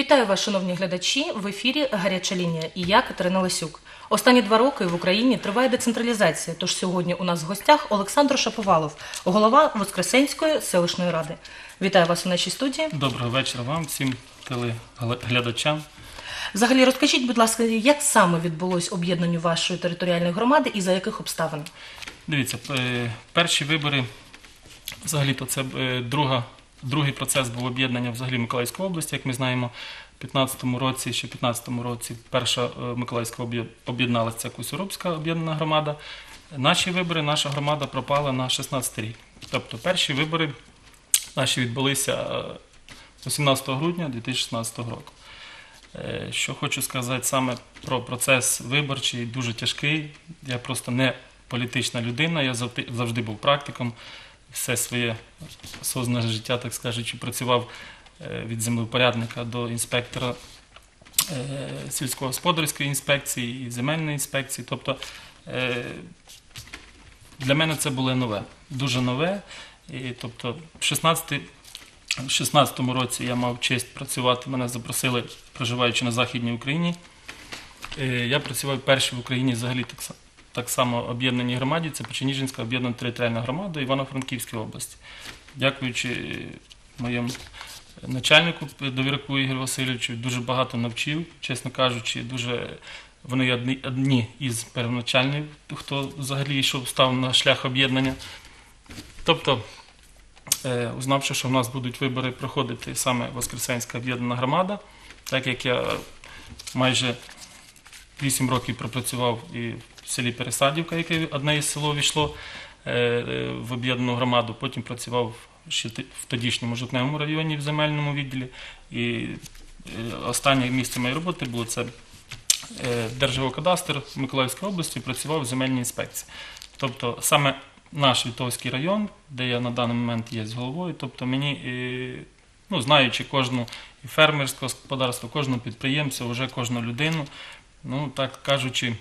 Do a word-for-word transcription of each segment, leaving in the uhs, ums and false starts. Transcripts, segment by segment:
Вітаю вас, шановні глядачі, в ефірі «Гаряча лінія» і я, Катерина Лисюк. Останні два роки в Україні триває децентралізація, тож сьогодні у нас в гостях Олександр Шаповалов, голова Воскресенської селищної ради. Вітаю вас у нашій студії. Доброго вечора вам, всім телеглядачам. Взагалі, розкажіть, будь ласка, як саме відбулось об'єднання вашої територіальної громади і за яких обставин? Дивіться, перші вибори, взагалі-то це друга, другий процес був об'єднання взагалі Миколаївської області, як ми знаємо. У п'ятнадцятому році, ще в п'ятнадцятому році перша Миколаївська об'єдналася, це Куйсоробська об'єднана громада. Наші вибори, наша громада пропала на шістнадцятий рік. Тобто перші вибори наші відбулися вісімнадцятого грудня дві тисячі шістнадцятого року. Що хочу сказати саме про процес виборчий, дуже тяжкий. Я просто не політична людина, я завжди, завжди був практиком. Все своє осознане життя, так скажучи, працював від землевпорядника до інспектора сільськогосподарської інспекції і земельної інспекції. Тобто для мене це було нове, дуже нове. І, тобто, в шістнадцятому році я мав честь працювати, мене запросили, проживаючи на Західній Україні. Я працював перший в Україні взагалі так, так само об'єднаній громаді, це Печеніжинська об'єднана територіальна громада Івано-Франківської області. Дякуючи моєму начальнику Довіряку Ігорю Васильовичу, дуже багато навчив, чесно кажучи, дуже вони одні, одні із первоначальних, хто взагалі йшов, став на шлях об'єднання. Тобто, узнавши, що в нас будуть вибори проходити саме Воскресенська об'єднана громада, так як я майже вісім років пропрацював і в селі Пересадівка, яке одне із село війшло в об'єднану громаду, потім працював ще в тодішньому Жовтневому районі в земельному відділі. І останнє місце моєї роботи було це Держгеокадастр в Миколаївській області, працював в земельній інспекції. Тобто саме наш Вітовський район, де я на даний момент є з головою, тобто мені, ну, знаючи кожну і фермерське господарство, кожного підприємця, вже кожну людину, ну, так кажучи,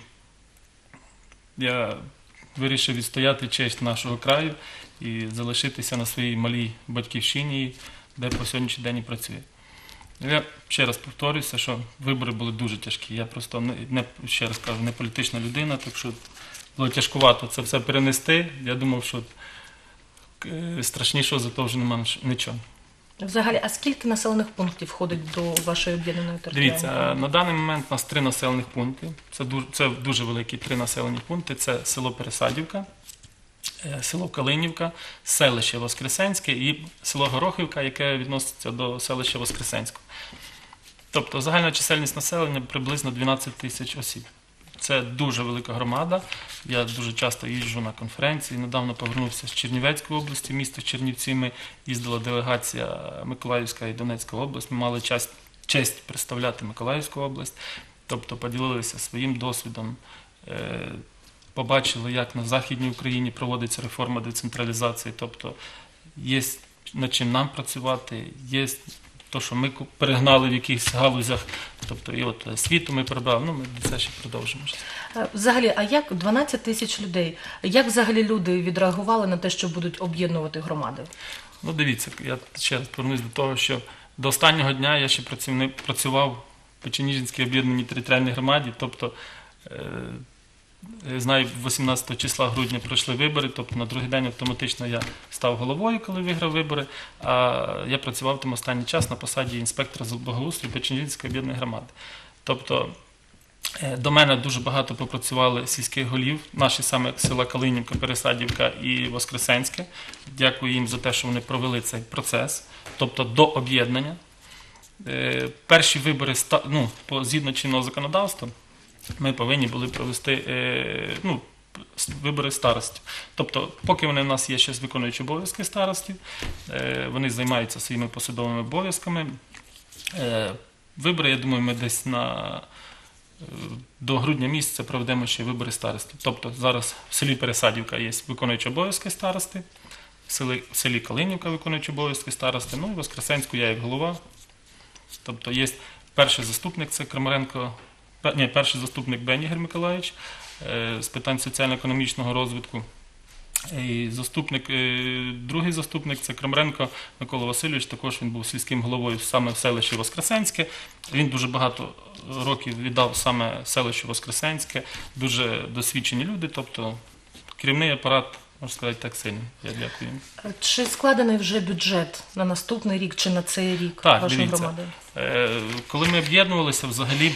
я вирішив відстояти честь нашого краю і залишитися на своїй малій батьківщині, де по сьогоднішній день і працюю. Я ще раз повторюся, що вибори були дуже тяжкі. Я просто, не, ще раз кажу, не політична людина, так що було тяжкувато це все перенести. Я думав, що страшнішого за то вже немає нічого. Взагалі, а скільки населених пунктів входить до вашої об'єднаної територіальної? Дивіться, на даний момент у нас три населених пункти. Це дуже, це дуже великі три населені пункти. Це село Пересадівка, село Калинівка, селище Воскресенське і село Горохівка, яке відноситься до селища Воскресенського. Тобто загальна чисельність населення приблизно дванадцять тисяч осіб. Це дуже велика громада. Я дуже часто їжджу на конференції. Недавно повернувся з Чернівецької області, місто Чернівці. Ми їздила делегація Миколаївська і Донецька область. Ми мали честь, честь представляти Миколаївську область. Тобто поділилися своїм досвідом, побачили, як на Західній Україні проводиться реформа децентралізації. Тобто є над чим нам працювати, є те, що ми перегнали в якихось галузях, тобто і от світу ми прибрали, ну ми це ще продовжимо. Взагалі, а як дванадцять тисяч людей, як взагалі люди відреагували на те, що будуть об'єднувати громади? Ну дивіться, я ще раз повернусь до того, що до останнього дня я ще працівник, працював в Печеніжинській об'єднаній територіальній громаді, тобто знаю, вісімнадцятого числа грудня пройшли вибори, тобто на другий день автоматично я став головою, коли виграв вибори, а я працював там останній час на посаді інспектора з благоустрою Печеніжинської об'єднаної громади. Тобто до мене дуже багато попрацювали сільських голів, наші саме села Калинівка, Пересадівка і Воскресенське. Дякую їм за те, що вони провели цей процес, тобто до об'єднання. Перші вибори, ну, згідно чинного законодавства, ми повинні були провести ну, вибори старостів. Тобто, поки вони в нас є ще виконуючі обов'язки старостів, вони займаються своїми посадовими обов'язками. Вибори, я думаю, ми десь на, до грудня місяця проведемо ще вибори старостів. Тобто, зараз в селі Пересадівка є виконуючі обов'язки старости, в селі, в селі Калинівка виконуючі обов'язки старости, ну і Воскресенську я як голова. Тобто, є перший заступник, це Крамаренко, Ні, перший заступник Бен Ігор Миколаївич з питань соціально-економічного розвитку. І заступник, е, другий заступник – це Крамренко Микола Васильович, також він був сільським головою саме в селищі Воскресенське. Він дуже багато років віддав саме селищу Воскресенське, дуже досвідчені люди, тобто керівний апарат, можна сказати, так сильний. Я дякую їм. Чи складений вже бюджет на наступний рік чи на цей рік Так, вашої дивіться, громади? е, коли ми об'єднувалися, взагалі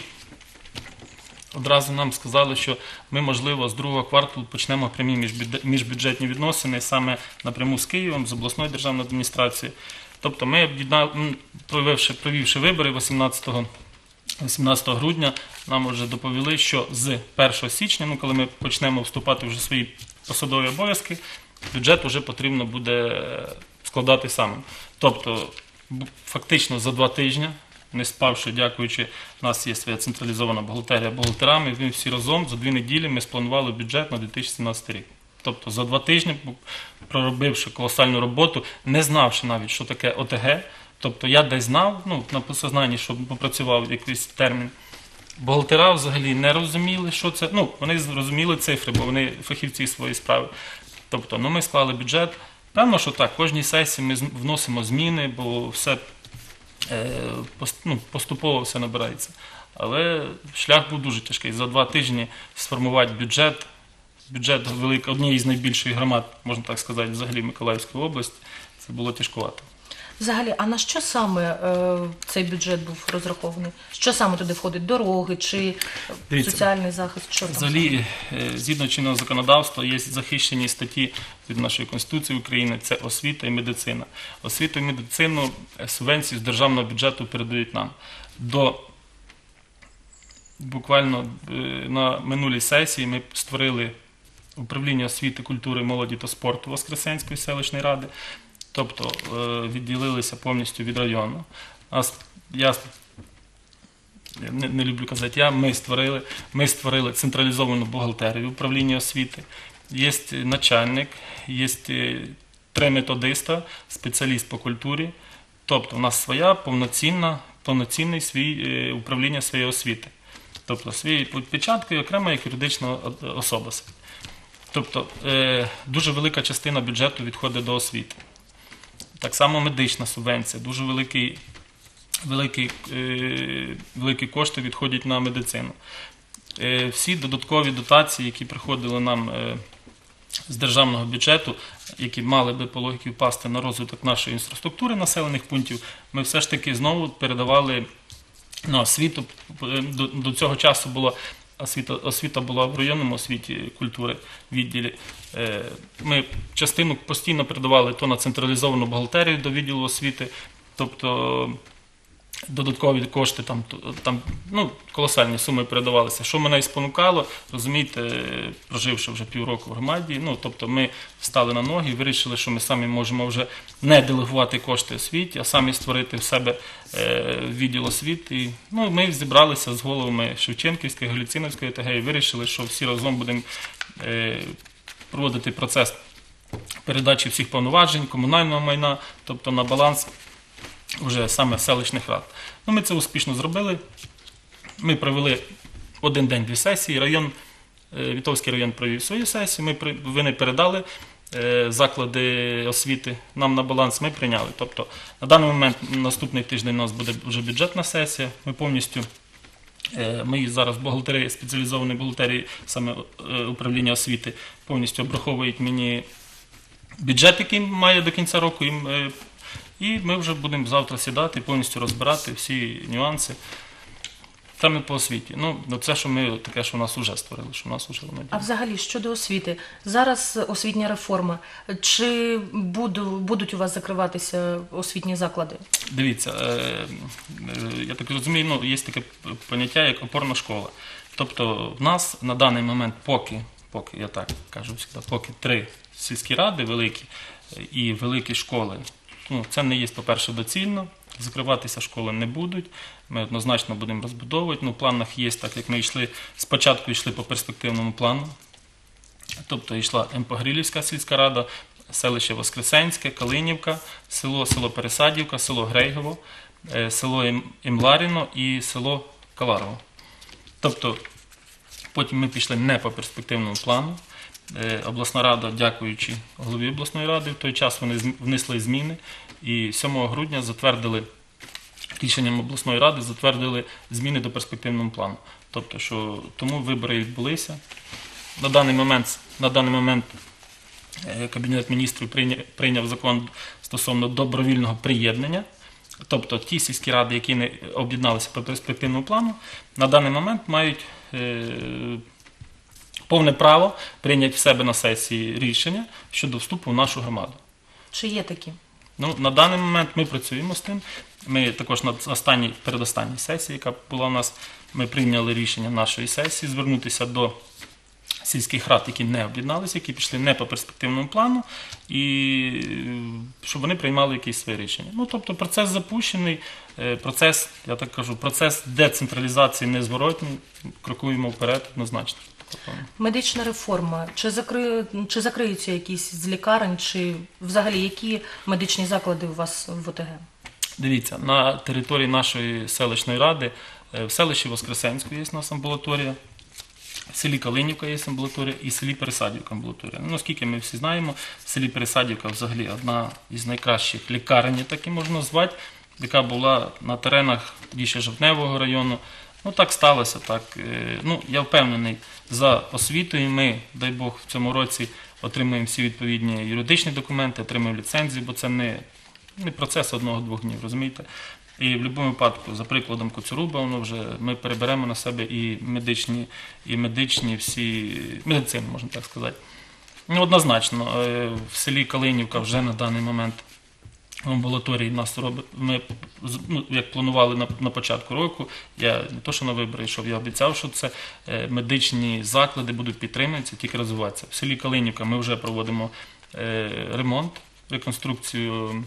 одразу нам сказали, що ми, можливо, з другого кварталу почнемо прямі міжбюджет- міжбюджетні відносини саме напряму з Києвом, з обласною державною адміністрацією. Тобто ми, об'єднали, м, провівши, провівши вибори вісімнадцятого грудня, нам вже доповіли, що з першого січня, ну, коли ми почнемо вступати вже в свої посадові обов'язки, бюджет вже потрібно буде складати самим. Тобто, бу- фактично за два тижні, не спавши, дякуючи, у нас є своя централізована бухгалтерія бухгалтерами, ми всі разом за дві неділі ми спланували бюджет на дві тисячі сімнадцятий рік. Тобто за два тижні, проробивши колосальну роботу, не знавши навіть, що таке О Те Ге, тобто я десь знав, ну, на підсознанні, що попрацював якийсь термін. Бухгалтера взагалі не розуміли, що це. Ну, вони зрозуміли цифри, бо вони фахівці своєї справи. Тобто, ну, ми склали бюджет. Певно, що так, кожній сесії ми вносимо зміни, бо все е, ну, поступово все набирається. Але шлях був дуже тяжкий. За два тижні сформувати бюджет, бюджет великий, однієї з найбільших громад, можна так сказати, взагалі Миколаївської області, це було тяжкувато. Взагалі, а на що саме е, цей бюджет був розрахований? Що саме туди входить? Дороги чи Дивіться, соціальний захист? Що там? Взагалі, е, згідно чинного законодавства, є захищені статті від нашої Конституції України – це освіта і медицина. Освіту і медицину е, субвенції з державного бюджету передають нам. До буквально е, на минулій сесії ми створили управління освіти, культури, молоді та спорту Воскресенської селищної ради. Тобто е, відділилися повністю від району. Нас, я не, не люблю казати, я, ми створили, ми створили централізовану бухгалтерію управління освіти. Є начальник, є три методиста, спеціаліст по культурі. Тобто у нас своя повноцінна, повноцінний свій е, управління своєї освіти. Тобто свої печатки окремо як юридична особа. Тобто е, дуже велика частина бюджету відходить до освіти. Так само медична субвенція, дуже великі, великі, е, великі кошти відходять на медицину. Е, всі додаткові дотації, які приходили нам е, з державного бюджету, які мали би по логіки впасти на розвиток нашої інфраструктури населених пунктів, ми все ж таки знову передавали на освіту. До, до цього часу було Освіта, освіта була в районному освіті культури відділі. Ми частину постійно передавали то на централізовану бухгалтерію до відділу освіти, тобто додаткові кошти, там, там ну, колосальні суми передавалися. Що мене і спонукало, розумієте, проживши вже півроку в громаді, ну, тобто ми встали на ноги і вирішили, що ми самі можемо вже не делегувати кошти освіті, а самі створити в себе е, відділ освіти. І, ну, ми зібралися з головами Шевченківської, Галіциновської О Те Ге і вирішили, що всі разом будемо е, проводити процес передачі всіх повноважень, комунального майна, тобто на баланс вже саме селищних рад. Ну, ми це успішно зробили. Ми провели один день дві сесії. Район, Вітовський район провів свою сесію. Ми, вони передали заклади освіти нам на баланс, ми прийняли. Тобто на даний момент, наступний тиждень у нас буде вже бюджетна сесія. Ми повністю, ми зараз бухгалтерії, спеціалізовані бухгалтерії, саме управління освіти, повністю обраховують мені бюджет, який має до кінця року. І ми вже будемо завтра сідати і повністю розбирати всі нюанси саме по освіті. Ну, це, що ми таке, що в нас вже створили, що в нас вже воно. А взагалі, щодо освіти, зараз освітня реформа. Чи буду, будуть у вас закриватися освітні заклади? Дивіться, е, е, я так розумію, ну, є таке поняття, як опорна школа. Тобто в нас на даний момент поки, поки я так кажу, поки три сільські ради великі і великі школи. Ну, це не є, по-перше, доцільно, закриватися школи не будуть, ми однозначно будемо розбудовувати. Ну, в планах є, так як ми йшли, спочатку йшли по перспективному плану, тобто йшла Емпогрилівська сільська рада, селище Воскресенське, Калинівка, село, село Пересадівка, село Грейгово, село Імларіно і село Каларово. Тобто Потім ми пішли не по перспективному плану. Е, Обласна рада, дякуючи голові обласної ради, в той час вони зм- внесли зміни і сьомого грудня затвердили, рішенням обласної ради затвердили зміни до перспективного плану. Тобто, що тому вибори відбулися. На даний момент, на даний момент е, Кабінет міністрів прийня- прийняв закон стосовно добровільного приєднання. Тобто ті сільські ради, які не об'єдналися по перспективному плану, на даний момент мають е, повне право прийняти в себе на сесії рішення щодо вступу в нашу громаду. Чи є такі? Ну, на даний момент ми працюємо з тим. Ми також на останній, передостанній сесії, яка була у нас, ми прийняли рішення нашої сесії звернутися до сільських рад, які не об'єдналися, які пішли не по перспективному плану, і щоб вони приймали якісь свої рішення. Ну, тобто процес запущений, е, процес, я так кажу, процес децентралізації незворотній, крокуємо вперед однозначно. Медична реформа. Чи, закри... чи закриються якісь з лікарень, чи взагалі які медичні заклади у вас в ОТГ? Дивіться, на території нашої селищної ради, е, в селищі Воскресенську є у нас амбулаторія, в селі Калинівка є амбулаторія і в селі Пересадівка амбулаторія. Ну, наскільки ми всі знаємо, в селі Пересадівка взагалі одна із найкращих лікарень, так і можна назвати, яка була на теренах більше Жовтневого району. Ну, так сталося, так. Е, Ну, я впевнений, за освітою ми, дай Бог, в цьому році отримуємо всі відповідні юридичні документи, отримуємо ліцензію, бо це не, не процес одного-двох днів, розумієте? І в будь-якому випадку, за прикладом Коцюруба, воно вже ми переберемо на себе і медичні, і медичні всі, медицину, можна так сказати. Ну, однозначно, е, в селі Калинівка вже на даний момент в амбулаторії нас робить, ми, ну, як планували на, на початку року, я не то, що на вибори йшов, я обіцяв, що це е, медичні заклади будуть підтримуватися, тільки розвиватися. В селі Калинівка ми вже проводимо е, ремонт, реконструкцію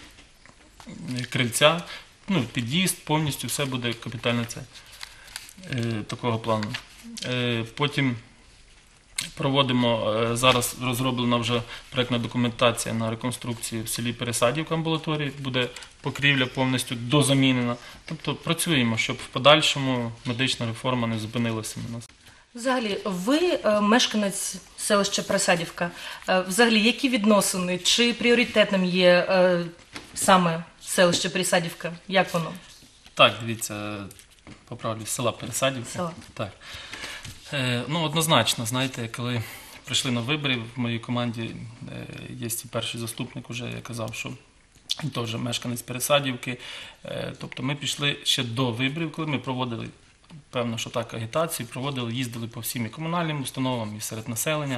е, крильця, ну, під'їзд, повністю все буде капітально це, е, такого плану. Е, потім проводимо, е, зараз розроблена вже проєктна документація на реконструкцію в селі Пересадівка амбулаторії, буде покрівля повністю дозамінена. Тобто працюємо, щоб в подальшому медична реформа не зупинилася на нас. Взагалі, ви е, мешканець селища Пересадівка. Е, Взагалі, які відносини? Чи пріоритетним є е, саме селище Пересадівка? Як воно? Так, дивіться, поправлю, з села Пересадівка. Села. Так. Е, ну, однозначно, знаєте, коли прийшли на вибори, в моїй команді е, є і перший заступник, уже я казав, що він теж мешканець Пересадівки. Е, тобто ми пішли ще до виборів, коли ми проводили, певно, що так, агітацію, проводили, їздили по всім і комунальним установам, і серед населення.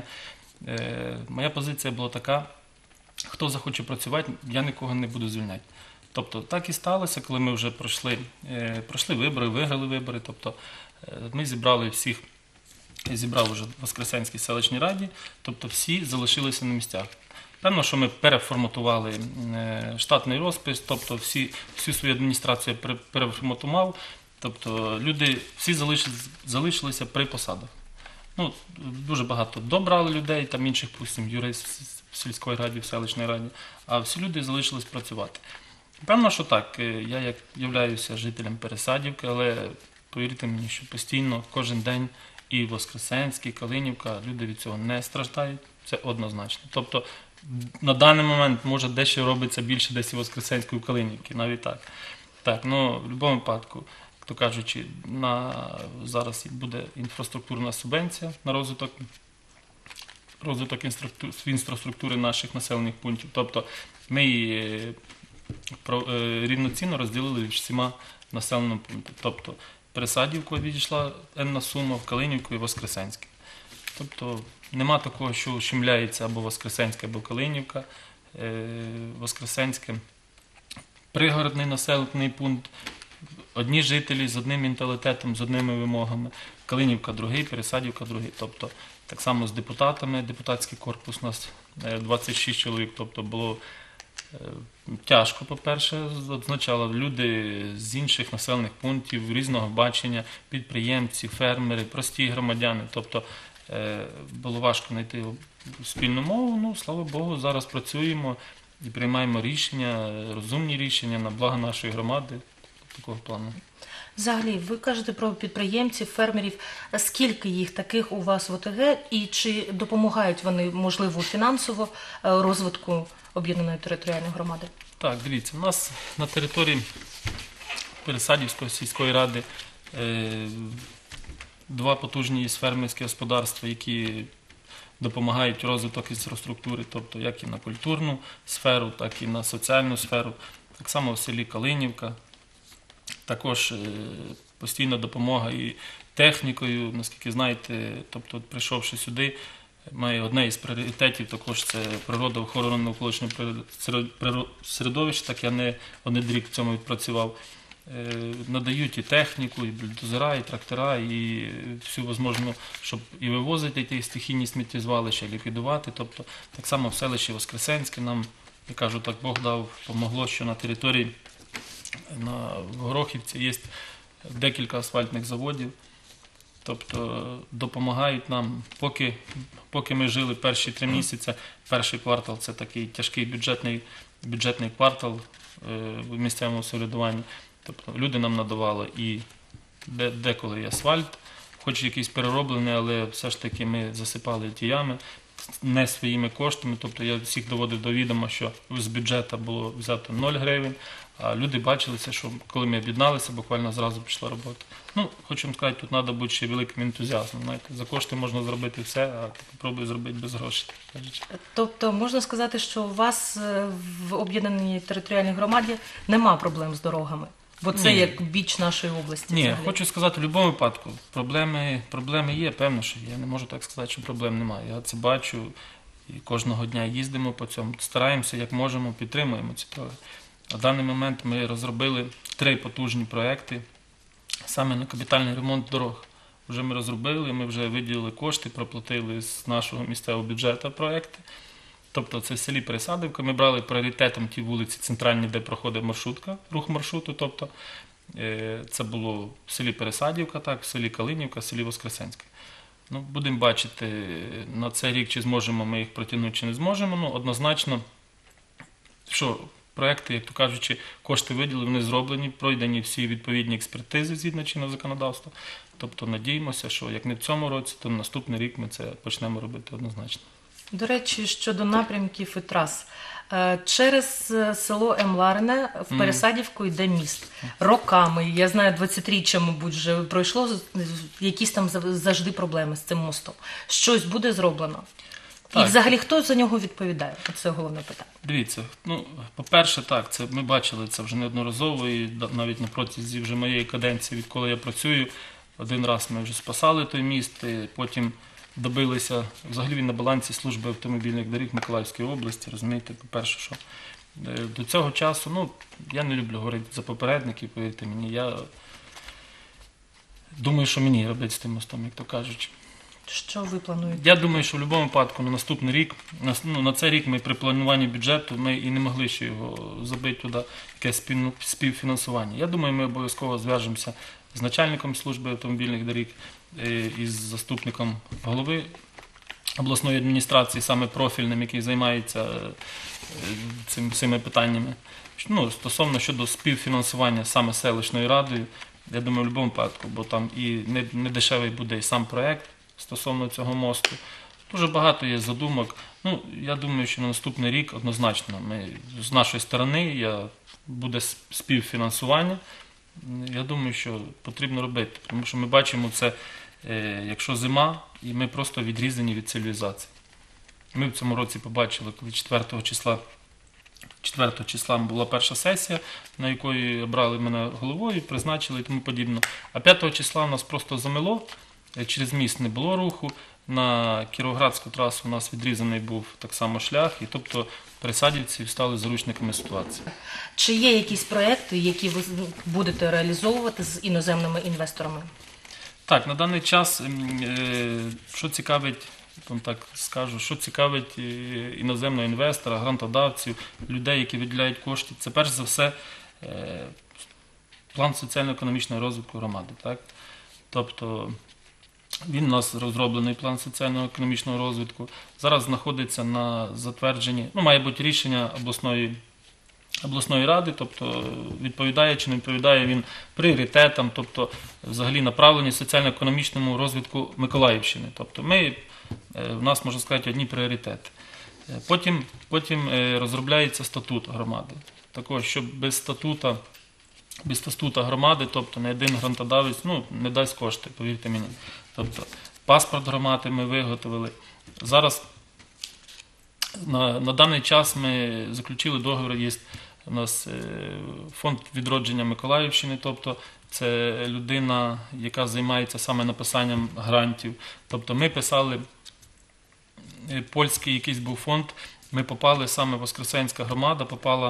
Е, моя позиція була така, хто захоче працювати, я нікого не буду звільняти. Тобто так і сталося, коли ми вже пройшли, е, пройшли вибори, виграли вибори. Тобто е, ми зібрали всіх, я зібрав вже в Воскресенській селищній раді, тобто всі залишилися на місцях. Певно, що ми переформатували е, штатний розпис, тобто всі, всю свою адміністрацію пере- переформатував, тобто люди всі залишилися, залишилися при посадах. Ну, дуже багато добрали людей, там інших, пустим, юрист в сільській раді, в селищній раді, а всі люди залишились працювати. Певно, що так, е, я як являюся жителем Пересадівки, але повірте мені, що постійно, кожен день і Воскресенський, і Калинівка, люди від цього не страждають, це однозначно. Тобто на даний момент, може, дещо робиться більше десь і Воскресенської, і Калинівки, навіть так. Так, ну, в будь-якому випадку, як то кажучи, на, зараз буде інфраструктурна субвенція на розвиток, розвиток інфраструктури, інфраструктури наших населених пунктів. Тобто ми її про- е, рівноцінно розділили між всіма населеними пунктами. Тобто Пересадівку відійшла енна сума, в Калинівку і Воскресенське. Тобто нема такого, що ущемляється або Воскресенське, або Калинівка. Е, Воскресенське пригородний населений пункт, одні жителі з одним менталітетом, з одними вимогами. Калинівка другий, Пересадівка другий. Тобто так само з депутатами, депутатський корпус у нас е, двадцять шість чоловік, тобто було е, тяжко, по-перше, означало люди з інших населених пунктів, різного бачення, підприємці, фермери, прості громадяни. Тобто е, було важко знайти спільну мову. Ну, слава Богу, зараз працюємо і приймаємо рішення, розумні рішення на благо нашої громади такого плану. Взагалі, ви кажете про підприємців, фермерів. Скільки їх таких у вас в ОТГ і чи допомагають вони, можливо, фінансово е, розвитку об'єднаної територіальної громади? Так, дивіться, у нас на території Пересадівської сільської ради е, два потужні є фермерські господарства, які допомагають розвиток інфраструктури, тобто як і на культурну сферу, так і на соціальну сферу. Так само в селі Калинівка. Також е, постійна допомога і технікою, наскільки знаєте, тобто прийшовши сюди, має одне із пріоритетів також це природа, охорона навколишнього середовища, так я не один рік в цьому відпрацював. Е, надають і техніку, і бульдозера, і трактора, і всю можливу, щоб і вивозити ті стихійні сміттєзвалища, і ліквідувати. Тобто так само в селищі Воскресенське нам, я кажу так, Бог дав, помогло, що на території на Горохівці є декілька асфальтних заводів, тобто допомагають нам, поки, поки ми жили перші три місяці, перший квартал – це такий тяжкий бюджетний, бюджетний квартал в місцевому самоврядуванні, тобто люди нам надавали і де, деколи і асфальт, хоч якийсь перероблений, але все ж таки ми засипали ті ями не своїми коштами, тобто я всіх доводив до відома, що з бюджету було взято нуль гривень, а люди бачилися, що коли ми об'єдналися, буквально зразу пішла робота. Ну, хочу вам сказати, тут треба бути ще великим ентузіазмом. Знаєте, за кошти можна зробити все, а попробуй зробити без грошей. Тобто можна сказати, що у вас е, в об'єднаній територіальній громаді нема проблем з дорогами? Бо це Ні. як біч нашої області. Ні, взагалі. хочу сказати, в будь-якому випадку проблеми, проблеми є, певно, що є. Я не можу так сказати, що проблем немає. Я це бачу і кожного дня їздимо по цьому, стараємося, як можемо, підтримуємо ці проекти. На даний момент ми розробили три потужні проекти саме на капітальний ремонт дорог. Вже ми розробили, ми вже виділили кошти, проплатили з нашого місцевого бюджету проекти. Тобто це в селі Пересадівка. Ми брали пріоритетом ті вулиці центральні, де проходить маршрутка, рух маршруту. Тобто це було в селі Пересадівка, так, в селі Калинівка, в селі Воскресенське. Ну, будемо бачити на цей рік, чи зможемо ми їх протягнути, чи не зможемо. Ну, однозначно, що проекти, як то кажучи, кошти виділені, вони зроблені, пройдені всі відповідні експертизи згідно чинного законодавства. Тобто надіємося, що як не в цьому році, то на наступний рік ми це почнемо робити однозначно. До речі, щодо напрямків і трас. Е, Через село Емларине в Пересадівку йде міст. Роками, я знаю, двадцятиріччя, мабуть, вже пройшло, якісь там завжди проблеми з цим мостом. Щось буде зроблено? Так. І взагалі хто за нього відповідає? Це головне питання. Дивіться, ну, по-перше, так, це ми бачили це вже неодноразово, і навіть на протязі вже моєї каденції, відколи я працюю, один раз ми вже спасали той міст, і потім добилися, взагалі він на балансі служби автомобільних доріг Миколаївської області, розумієте, по-перше, що до цього часу, ну, я не люблю говорити за попередників, повірте мені, я думаю, що мені робити з тим мостом, як то кажуть. Що ви плануєте? Я думаю, що в будь-якому випадку на наступний рік, на, ну, на цей рік ми при плануванні бюджету, ми і не могли ще його забити туди, якесь спів, співфінансування. Я думаю, ми обов'язково зв'яжемося з начальником служби автомобільних доріг, із заступником голови обласної адміністрації, саме профільним, який займається цим, цими питаннями. Ну, стосовно щодо співфінансування саме селищною радою, я думаю, в будь-якому випадку, бо там і не, не дешевий буде і сам проєкт стосовно цього мосту. Дуже багато є задумок. Ну, я думаю, що на наступний рік однозначно ми, з нашої сторони я, буде співфінансування. Я думаю, що потрібно робити, тому що ми бачимо це, е, якщо зима, і ми просто відрізані від цивілізації. Ми в цьому році побачили, коли четвертого числа, четвертого числа була перша сесія, на якої обрали мене головою, призначили і тому подібне. А п'ятого числа у нас просто замело, через міст не було руху, на Кіровоградську трасу у нас відрізаний був так само шлях, і тобто пересадівці стали заручниками ситуації. Чи є якісь проекти, які ви будете реалізовувати з іноземними інвесторами? Так, на даний час, що цікавить, там так скажу, що цікавить іноземного інвестора, грантодавців, людей, які виділяють кошти, це перш за все план соціально-економічного розвитку громади. Так? Тобто він у нас розроблений план соціально-економічного розвитку. Зараз знаходиться на затвердженні, ну, має бути рішення обласної обласної ради, тобто відповідає чи не відповідає він пріоритетам, тобто взагалі направлені соціально-економічному розвитку Миколаївщини. Тобто ми, в нас, можна сказати, одні пріоритети. Потім, потім розробляється статут громади. Також, щоб без статута, без статута громади, тобто не один грантодавець, ну, не дасть кошти, повірте мені. Тобто паспорт громади ми виготовили. Зараз на, на даний час ми заключили договір, є у нас фонд відродження Миколаївщини, тобто це людина, яка займається саме написанням грантів. Тобто ми писали, польський якийсь був фонд, ми попали, саме Воскресенська громада попала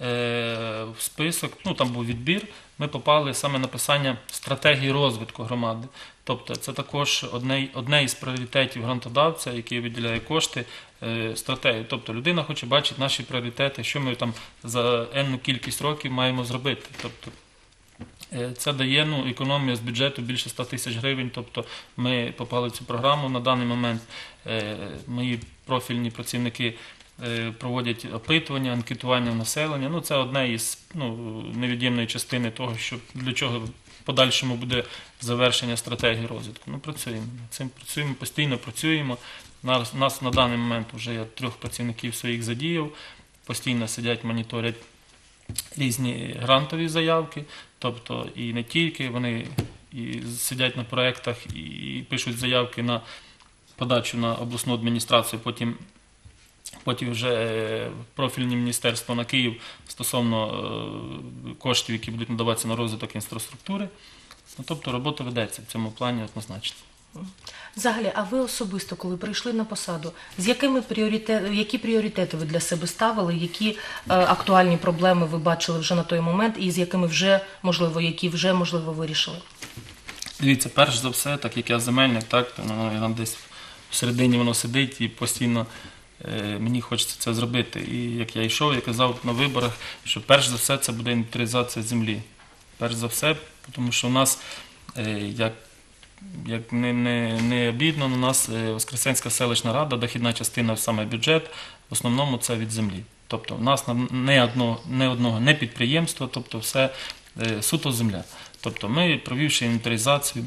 в список, ну там був відбір, ми попали саме на написання стратегії розвитку громади. Тобто це також одне, одне із пріоритетів грантодавця, який виділяє кошти, стратегію. Тобто людина хоче бачити наші пріоритети, що ми там за енну кількість років маємо зробити. Тобто це дає ну, економію з бюджету більше ста тисяч гривень, тобто ми попали в цю програму. На даний момент мої профільні працівники проводять опитування, анкетування населення. Ну, це одне із ну, невід'ємної частини того, що для чого в подальшому буде завершення стратегії розвитку. Ну, працюємо. Цим працюємо, постійно працюємо. У нас на даний момент вже я трьох працівників своїх задіяв, постійно сидять, моніторять різні грантові заявки, тобто і не тільки, вони і сидять на проєктах і пишуть заявки на подачу на обласну адміністрацію, потім Потім вже профільне міністерство на Київ стосовно коштів, які будуть надаватися на розвиток інфраструктури. Ну, тобто робота ведеться в цьому плані однозначно. Взагалі, а ви особисто, коли прийшли на посаду, з якими пріоритети, які пріоритети ви для себе ставили, які е, актуальні проблеми ви бачили вже на той момент і з якими вже, можливо, які вже, можливо, вирішили? Дивіться, перш за все, так як я земельник, так, то ну, десь всередині воно сидить і постійно мені хочеться це зробити. І як я йшов, я казав на виборах, що перш за все це буде інвентаризація землі. Перш за все, тому що у нас, як, як не, не, не обідно, у нас Воскресенська селищна рада, дохідна частина, саме бюджет, в основному це від землі. Тобто у нас не одного, не одного, не підприємства, тобто все суто земля. Тобто ми, провівши інвентаризацію,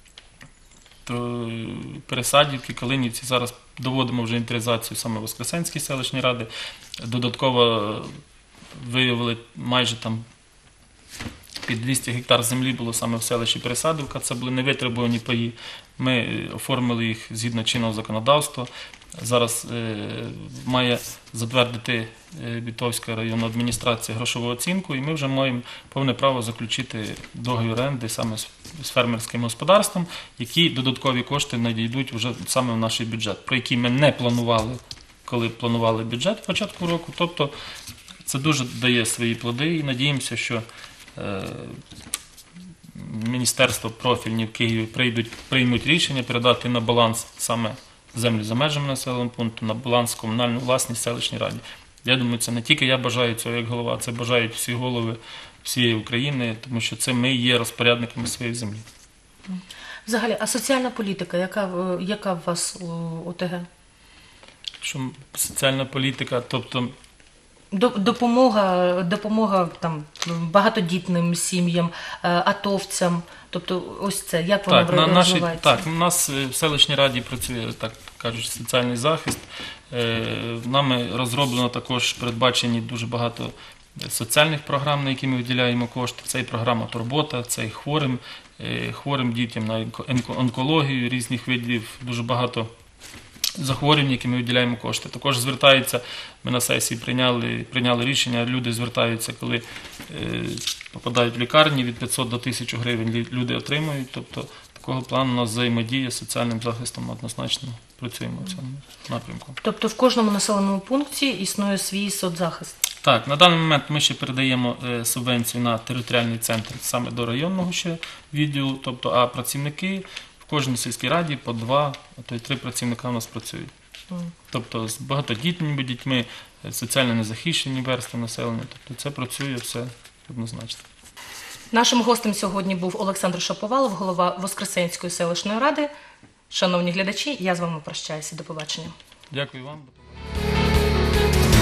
Пересадівки, Калинівці, зараз доводимо вже інвентаризацію саме Воскресенської селищної ради. Додатково виявили майже там під двісті гектар землі було саме в селищі Пересадівка. Це були невитребувані паї. Ми оформили їх згідно чинного законодавства. Зараз е, має затвердити Бітовська районна адміністрація грошову оцінку, і ми вже маємо повне право заключити договір оренди саме з, з фермерським господарством, які додаткові кошти надійдуть вже саме в наш бюджет, про які ми не планували, коли планували бюджет в початку року. Тобто це дуже дає свої плоди і надіємося, що е, міністерство профільні в Києві прийдуть, приймуть рішення передати на баланс саме землі за межами населеного пункту, на баланс комунальну власність селищній раді. Я думаю, це не тільки я бажаю цього як голова, це бажають всі голови всієї України, тому що це ми є розпорядниками своєї землі. Взагалі, а соціальна політика, яка, яка в вас у ОТГ? Що соціальна політика, тобто... Допомога, допомога там, багатодітним сім'ям, атовцям, тобто ось це, як воно так, на розвивається? Наші, так, у нас в селищній раді працює, так кажуть, соціальний захист. Нами розроблено також, передбачені дуже багато соціальних програм, на які ми виділяємо кошти. Це і програма «Турбота», це і хворим, хворим дітям на онкологію різних видів, дуже багато захворювань, які ми виділяємо кошти. Також звертаються, ми на сесії прийняли, прийняли рішення, люди звертаються, коли е, попадають в лікарні, від п'ятсот до тисячі гривень люди отримують. Тобто такого плану у нас взаємодія з соціальним захистом однозначно працюємо в цьому напрямку. Тобто в кожному населеному пункті існує свій соцзахист? Так, на даний момент ми ще передаємо е, субвенцію на територіальний центр саме до районного ще відділу, тобто, а працівники в кожній сільській раді по два, а то й три працівника у нас працюють. Mm. Тобто з багатодітними дітьми, соціально незахищені верстви населення. Тобто це працює все однозначно. Нашим гостем сьогодні був Олександр Шаповалов, голова Воскресенської селищної ради. Шановні глядачі, я з вами прощаюся. До побачення. Дякую вам. До побачення.